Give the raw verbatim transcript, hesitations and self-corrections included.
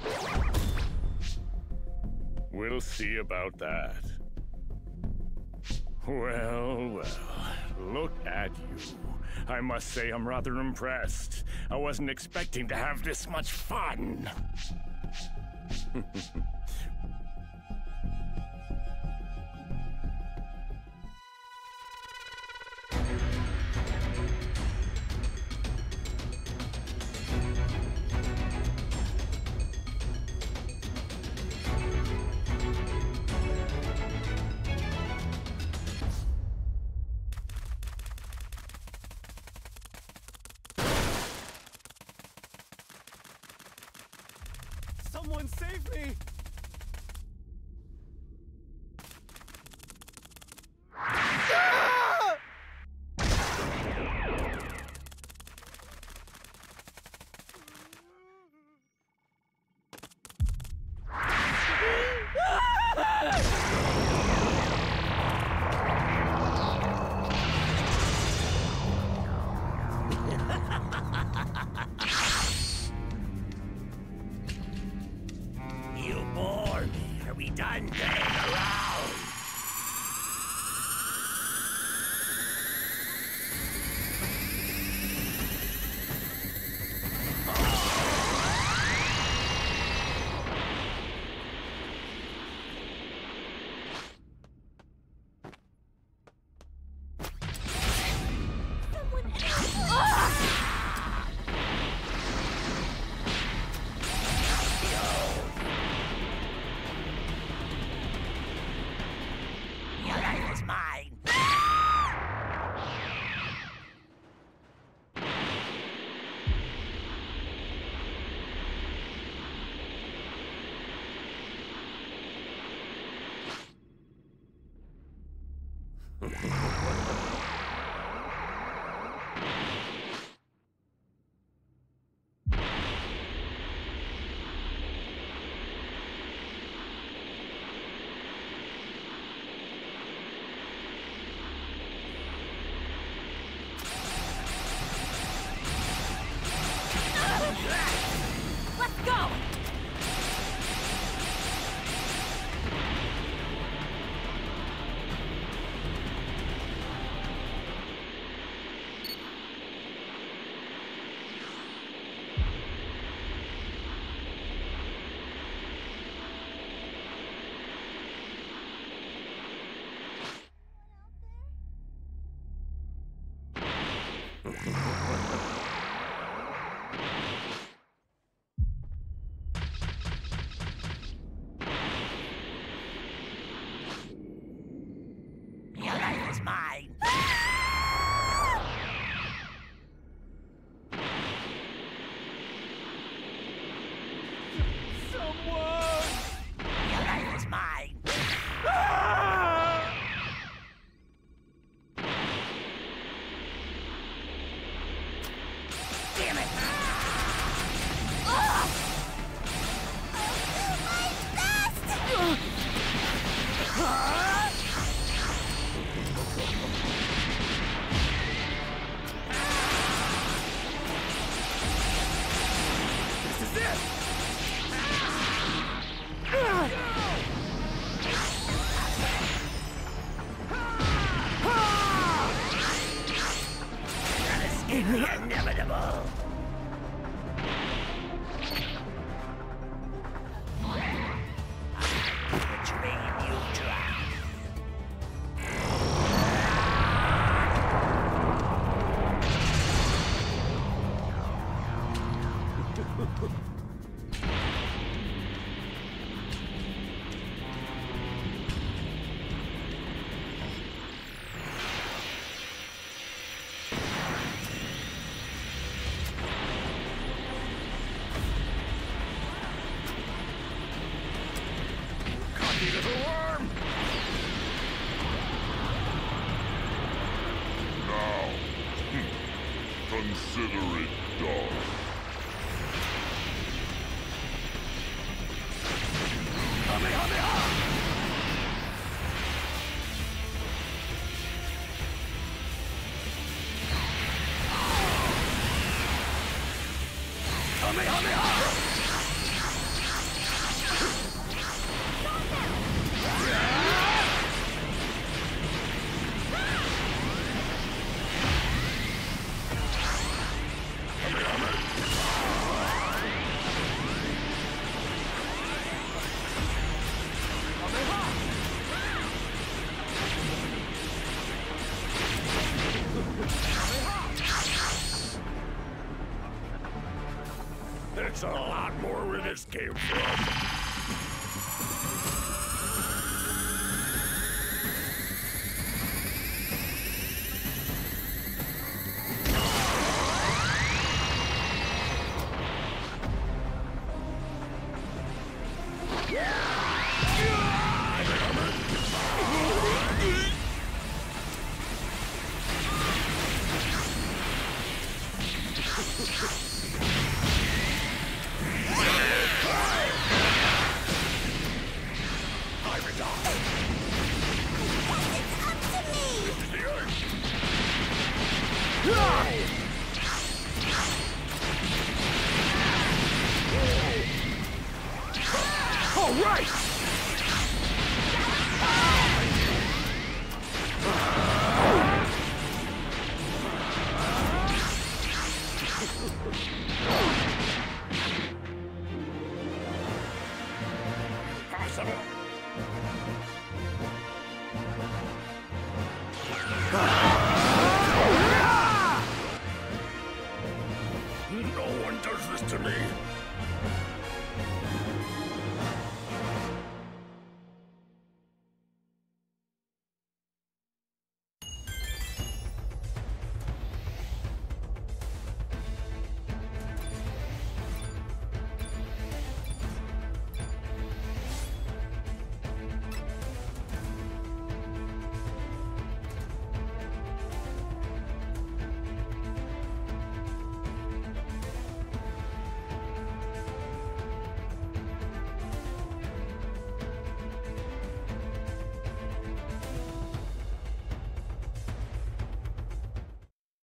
We'll see about that. Well, well, look at you. I must say I'm rather impressed. I wasn't expecting to have this much fun. Someone save me! You bore me. Are we done playing around? Your life is mine. Let's go! Your life is mine. Someone! Your life is mine. Damn it! This is it! Escape the inevitable. The train you drive. Cocky little worm! Now, consider it done. That's a lot more where this came from. All right! Possible. No one does this to me.